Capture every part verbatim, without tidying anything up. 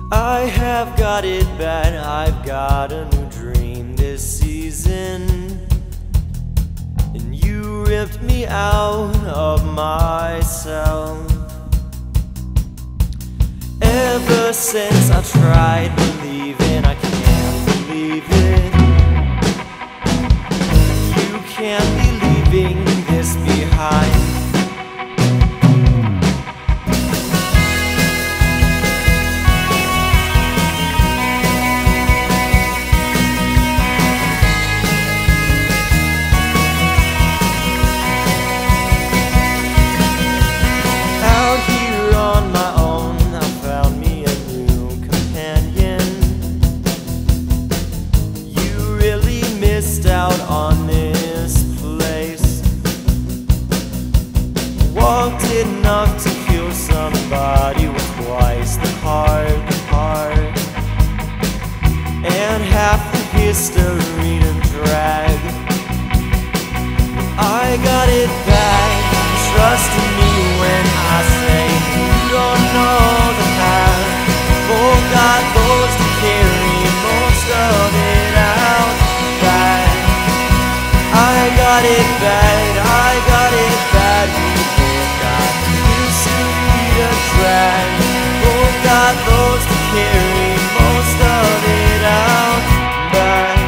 I have got it bad, I've got a new dream this season, and you ripped me out of myself. Ever since I tried believing, I can't believe it. You can't be leaving this behind. Out on this place, walked enough to kill somebody with twice the heart, heart, and half the history to drag. I got it back, trust in me when I say you don't know the path. Both got those to carry most of it out back. I got it bad, I got it bad. We both got history to drag. Both got those to carry most of it out back.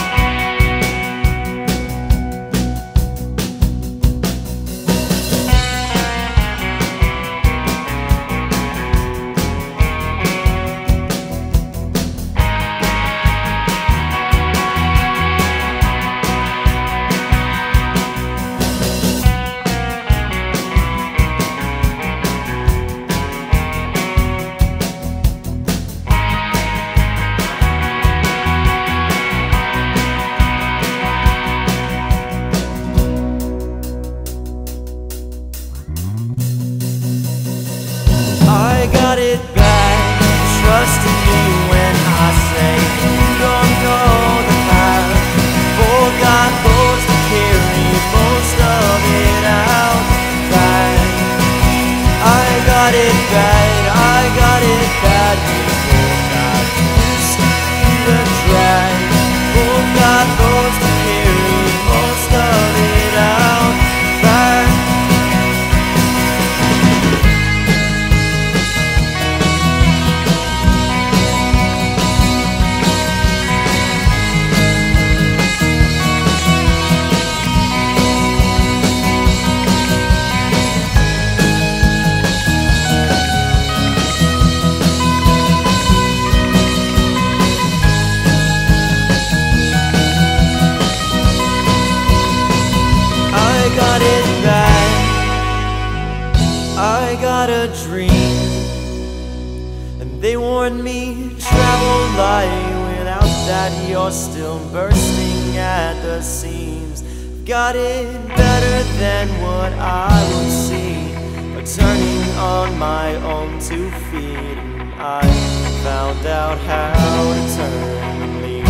I got it back, trust in me when I say you don't know the path. Both got those to carry most of it out back. I got it bad, I got it bad. We both got history to drag. Both got those to carry most of it out back. I got it back, I got a dream, and they warned me, travel light, without that you're still bursting at the seams. Got it better than what I would see, but turning on my own two feet, and I found out how to turn and leave.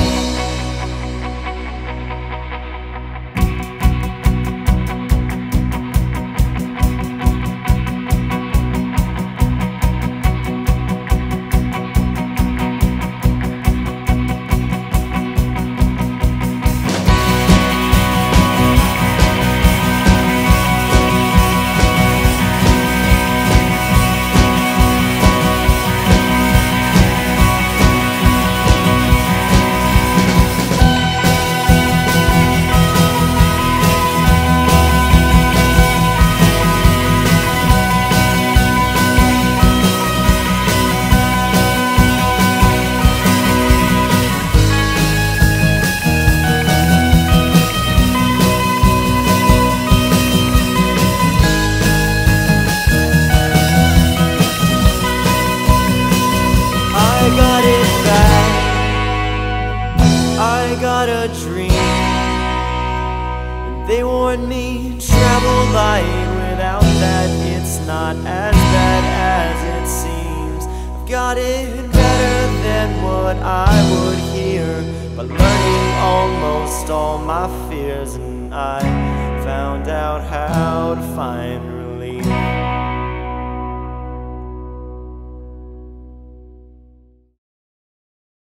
I got it back, I got a dream, and they warned me, travel light, without that it's not as bad as it seems. I've got it better than what I would hear, by learning almost all my fears, and I found out how to find relief.